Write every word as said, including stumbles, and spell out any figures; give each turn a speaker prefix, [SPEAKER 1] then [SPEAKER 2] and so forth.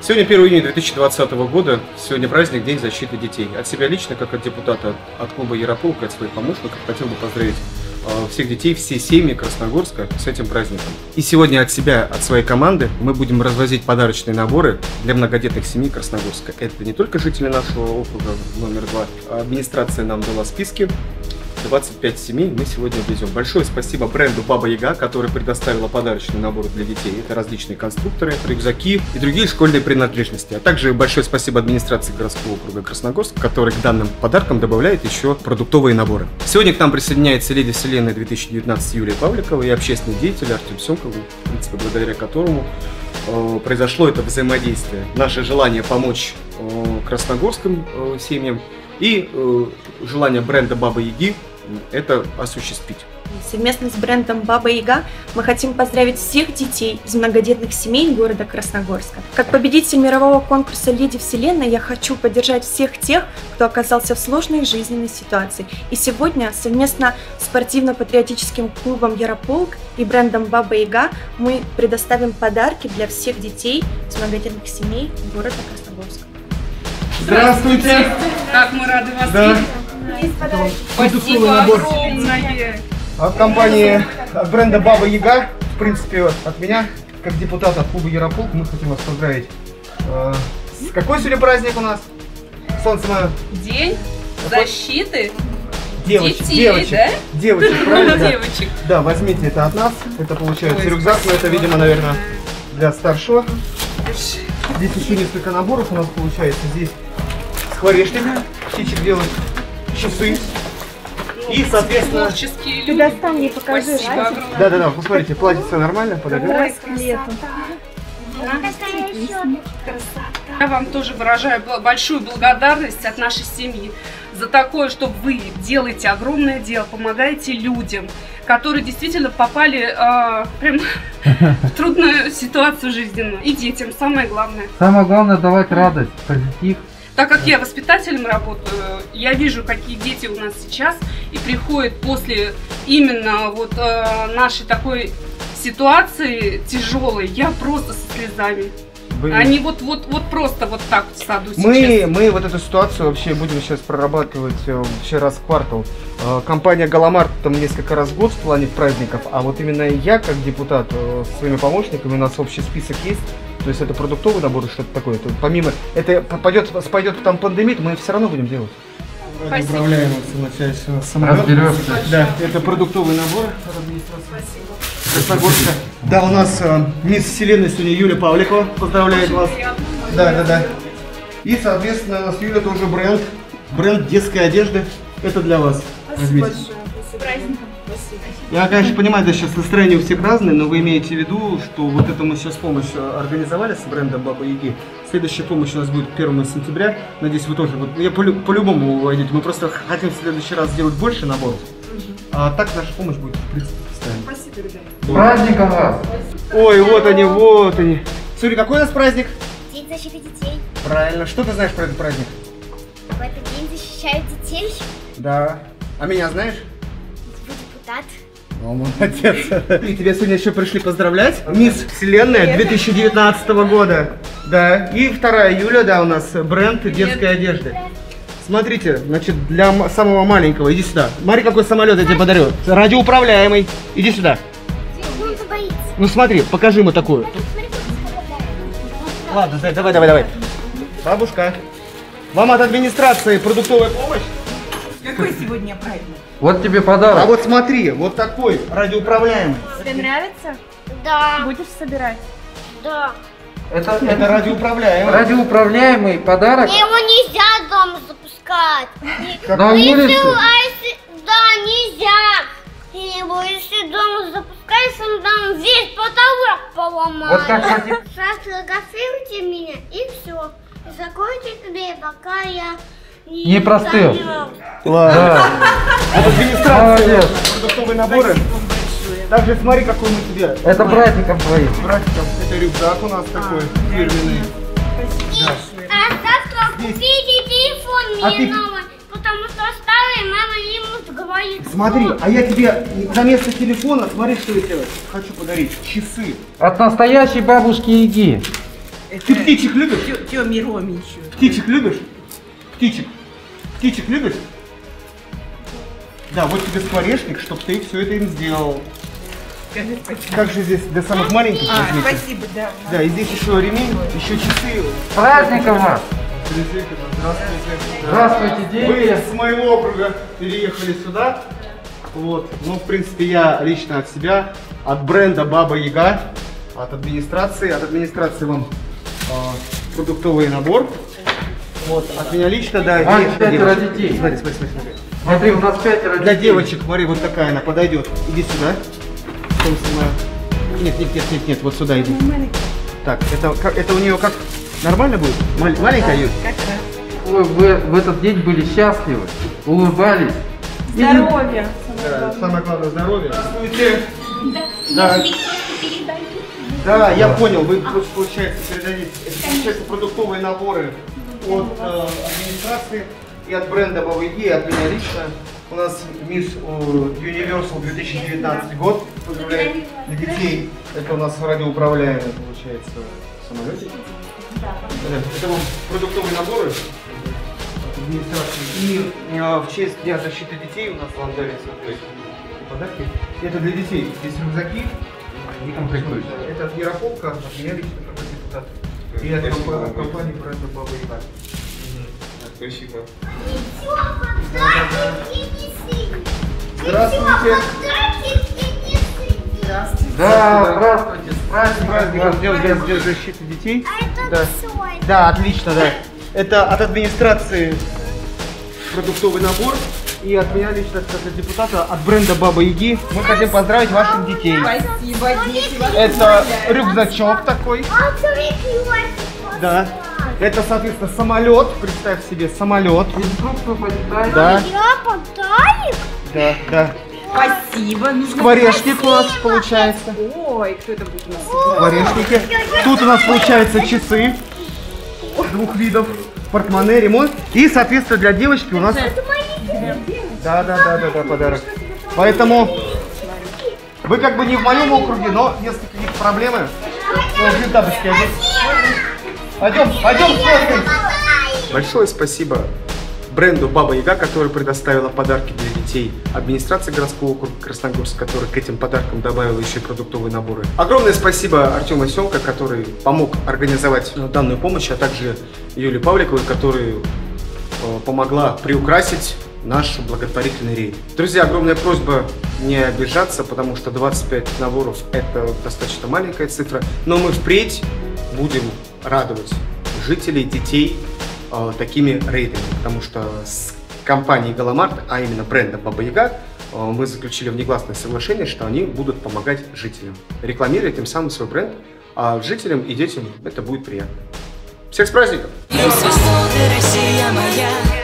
[SPEAKER 1] Сегодня первое июня две тысячи двадцатого года, сегодня праздник День защиты детей. От себя лично, как от депутата от клуба Ярополк, от своих помощников, хотел бы поздравить всех детей, все семьи Красногорска с этим праздником. И сегодня от себя, от своей команды мы будем развозить подарочные наборы для многодетных семей Красногорска. Это не только жители нашего округа номер два, а администрация нам дала списки. двадцать пять семей мы сегодня везем. Большое спасибо бренду Баба Яга, который предоставила подарочный набор для детей. Это различные конструкторы, рюкзаки и другие школьные принадлежности. А также большое спасибо администрации городского округа Красногорск, который к данным подаркам добавляет еще продуктовые наборы. Сегодня к нам присоединяется леди Вселенной две тысячи девятнадцать Юлия Павликова и общественный деятель Артем Семков, в принципе, благодаря которому э, произошло это взаимодействие. Наше желание помочь э, красногорским э, семьям и э, желание бренда Бабы Яги это осуществить.
[SPEAKER 2] Совместно с брендом Баба Яга мы хотим поздравить всех детей из многодетных семей города Красногорска. Как победитель мирового конкурса «Леди Вселенной» я хочу поддержать всех тех, кто оказался в сложной жизненной ситуации. И сегодня совместно с спортивно-патриотическим клубом Ярополк и брендом Баба Яга мы предоставим подарки для всех детей из многодетных семей города Красногорска.
[SPEAKER 3] Здравствуйте! Как мы рады вас
[SPEAKER 1] да.
[SPEAKER 3] видеть! Спасибо огромное!
[SPEAKER 1] От компании, от бренда Баба Яга, в принципе, от меня, как депутата от клуба Ярополк, мы хотим вас поздравить. Э, с какой сегодня праздник у нас? Солнце мое.
[SPEAKER 3] День защиты
[SPEAKER 1] девочек,
[SPEAKER 3] детей,
[SPEAKER 1] девочек,
[SPEAKER 3] да?
[SPEAKER 1] Девочек, правильно?
[SPEAKER 3] Девочек.
[SPEAKER 1] Да, возьмите это от нас. Это получается Ой, рюкзак, но это, видимо, наверное, для старшего. Здесь еще несколько наборов у нас получается. Здесь скворечник, птичек делать, часы. И, соответственно...
[SPEAKER 3] Творческие люди.
[SPEAKER 2] Ты достань мне, покажи.
[SPEAKER 1] Да-да-да, посмотрите, платье все нормально, подойдет.
[SPEAKER 3] Я вам тоже выражаю большую благодарность от нашей семьи за такое, что вы делаете огромное дело, помогаете людям, которые действительно попали э, прям в трудную ситуацию жизненную. И детям, самое главное.
[SPEAKER 4] Самое главное давать радость, позитив.
[SPEAKER 3] Так как я воспитателем работаю, я вижу, какие дети у нас сейчас и приходят после именно вот э, нашей такой ситуации тяжелой. Я просто со слезами. Вы... Они вот, вот, вот просто вот так в саду
[SPEAKER 1] мы,
[SPEAKER 3] сейчас.
[SPEAKER 1] Мы вот эту ситуацию вообще будем сейчас прорабатывать вообще раз в квартал. Компания Галамарт там несколько раз в год в плане праздников, а вот именно я как депутат со своими помощниками, у нас общий список есть. То есть это продуктовый набор, что-то такое. Это, помимо, это пойдет, пойдет там пандемия, мы все равно будем делать. Управляем самолет. Да, это продуктовый набор от администрации. Красногорска. Да, у нас э, мисс Вселенной сегодня Юлия Павликова. Поздравляет вас. Да, да, да. И, соответственно, у нас Юля тоже бренд. Бренд детской одежды. Это для вас.
[SPEAKER 2] Спасибо большое. Спасибо.
[SPEAKER 1] Я, конечно, понимаю, да, сейчас настроение у всех разное, но вы имеете в виду, что вот это мы сейчас помощь организовали с брендом Баба Яги. Следующая помощь у нас будет первого сентября. Надеюсь, вы тоже. Вот, я по-любому войдете. Мы просто хотим в следующий раз сделать больше наборов. А так наша помощь будет, в принципе, постоянно.
[SPEAKER 2] Спасибо, ребята.
[SPEAKER 4] С праздником вас!
[SPEAKER 1] Ой, вот они, вот они. Смотри, какой у нас праздник?
[SPEAKER 5] День защиты детей.
[SPEAKER 1] Правильно. Что ты знаешь про этот праздник?
[SPEAKER 5] В этот день защищают детей.
[SPEAKER 1] Да. А меня знаешь?
[SPEAKER 5] Вы депутат.
[SPEAKER 1] О, молодец. И тебя сегодня еще пришли поздравлять. Мисс Вселенная две тысячи девятнадцатого года. Да. И вторая Юля, да, у нас бренд детской одежды. Смотрите, значит, для самого маленького, иди сюда. Смотри, какой самолет я тебе подарю. Радиоуправляемый. Иди сюда.
[SPEAKER 5] Он боится.
[SPEAKER 1] Ну смотри, покажи ему такую. Ладно, давай, давай, давай. Бабушка, вам от администрации продуктовая помощь?
[SPEAKER 6] Какой сегодня праздник?
[SPEAKER 4] Вот тебе подарок.
[SPEAKER 1] А вот смотри, вот такой радиоуправляемый.
[SPEAKER 2] Тебе нравится?
[SPEAKER 5] Да.
[SPEAKER 2] Будешь собирать?
[SPEAKER 5] Да.
[SPEAKER 4] Это,
[SPEAKER 1] Это радиоуправляемый.
[SPEAKER 4] радиоуправляемый подарок.
[SPEAKER 5] Его нельзя дома запускать.
[SPEAKER 4] На
[SPEAKER 5] Если,
[SPEAKER 4] улице.
[SPEAKER 5] а если, да, нельзя. Его если дома запускаешь, он там весь потолок поломает.
[SPEAKER 4] Вот как хотим.
[SPEAKER 5] Сфотографируйте меня и все. Закройте дверь, пока я не,
[SPEAKER 4] Не простыл.
[SPEAKER 1] Ладно.
[SPEAKER 4] Да.
[SPEAKER 1] От администрации
[SPEAKER 4] Молодец.
[SPEAKER 1] продуктовые наборы. Также смотри, какой мы тебе.
[SPEAKER 4] Это праздником твоим.
[SPEAKER 1] Братикам, это рюкзак у нас такой фирменный. Да.
[SPEAKER 5] А завтра купите телефон
[SPEAKER 1] А
[SPEAKER 5] мне
[SPEAKER 1] ты-
[SPEAKER 5] новый, потому что старый мама не может говорить.
[SPEAKER 1] Смотри, а я тебе за место телефона, смотри, что я тебе хочу подарить. Часы.
[SPEAKER 4] От настоящей бабушки Яги.
[SPEAKER 6] Это
[SPEAKER 1] Ты птичек любишь?
[SPEAKER 6] Тёме Роме еще.
[SPEAKER 1] Птичек любишь? Птичек? Птичек любишь? Да, вот тебе скворечник, чтобы ты все это им сделал.
[SPEAKER 6] Скажи спасибо.
[SPEAKER 1] Как же здесь для самых маленьких
[SPEAKER 6] А,
[SPEAKER 1] возьмите?
[SPEAKER 6] спасибо, да.
[SPEAKER 1] Да, и здесь еще ремень, еще часы.
[SPEAKER 4] С праздником вас!
[SPEAKER 1] Здравствуйте.
[SPEAKER 4] Здравствуйте,
[SPEAKER 1] Вы
[SPEAKER 4] дети!
[SPEAKER 1] с моего округа переехали сюда. Вот. Ну, в принципе, я лично от себя, от бренда Баба Яга, от администрации. От администрации вам э, продуктовый набор. Вот. От меня лично, да.
[SPEAKER 4] А,
[SPEAKER 1] и-
[SPEAKER 4] пятеро
[SPEAKER 1] девочек.
[SPEAKER 4] детей.
[SPEAKER 1] Смотри, смотри, смотри, смотри.
[SPEAKER 4] Смотри, у нас пятеро
[SPEAKER 1] Для
[SPEAKER 4] детей.
[SPEAKER 1] девочек, смотри, вот такая она подойдет. Иди сюда. Что снимаю? Нет, нет, нет, нет, нет, вот сюда иди. Так, это, как- это у нее как нормально будет? Мал- маленькая Юль?
[SPEAKER 6] Как раз.
[SPEAKER 4] Вы, вы в этот день были счастливы, улыбались.
[SPEAKER 2] Здоровья.
[SPEAKER 1] Да, самое главное здоровье. Здравствуйте. Да. Да, я понял, вы просто, получается, передадите, это, получается, продуктовые наборы от э, администрации и от бренда Баба Яги, и от меня лично. У нас Мисс Universal две тысячи девятнадцатый год поздравляет для детей. Это у нас радиоуправляемый, получается, самолетик. Да. Это вам продуктовые наборы от администрации. И э, в честь Дня защиты детей у нас вам дарятся подарки. Это для детей. Здесь рюкзаки. И там какой? Это от Ярополка, от меня лично как депутат. И от компа- от компании бренда Баба Яга. Спасибо. Здравствуйте.
[SPEAKER 4] Да, здравствуйте, с праздником
[SPEAKER 1] Праздник
[SPEAKER 4] вас.
[SPEAKER 1] для, для, для защиты детей.
[SPEAKER 5] А
[SPEAKER 1] Да.
[SPEAKER 5] это свой.
[SPEAKER 1] Да, отлично, да. Это от администрации продуктовый набор. И от меня лично, как от депутата, от бренда Баба Яги. Мы хотим поздравить ваших детей.
[SPEAKER 6] Спасибо, дети. вас
[SPEAKER 1] Это
[SPEAKER 6] поздравляю.
[SPEAKER 1] рюкзачок такой.
[SPEAKER 5] А смотри,
[SPEAKER 1] Да. Это, соответственно, самолет. Представь себе, самолет.
[SPEAKER 4] Инструкцию почитайте.
[SPEAKER 1] Да,
[SPEAKER 5] Я подарок.
[SPEAKER 1] да, да.
[SPEAKER 6] Спасибо. Нужно
[SPEAKER 1] Скворечник у нас
[SPEAKER 6] спасибо.
[SPEAKER 1] получается.
[SPEAKER 6] Ой, кто это будет у нас?
[SPEAKER 1] Скворечники. Тут у нас получается часы двух видов, портмоне, ремонт. И, соответственно, для девочки у нас... Да, да, да, да, да, подарок. Поэтому вы как бы не в моем округе, но если какие-то проблемы, то жди тапочки одеть. Пойдем, пойдем, сфоткаемся. Большое спасибо бренду Баба Яга, который предоставила подарки для детей, администрации городского округа Красногорск, который к этим подаркам добавила еще и продуктовые наборы. Огромное спасибо Артему Семко, который помог организовать данную помощь, а также Юлии Павликовой, которая э, помогла приукрасить наш благотворительный рейд. Друзья, огромная просьба не обижаться, потому что двадцать пять наборов это достаточно маленькая цифра, но мы впредь будем радовать жителей, детей э, такими рейдами, потому что с компанией Галамарт, а именно брендом Баба Яга, э, мы заключили внегласное соглашение, что они будут помогать жителям, рекламируя тем самым свой бренд, а жителям и детям это будет приятно. Всех с праздником!
[SPEAKER 7] Свобода, Россия моя.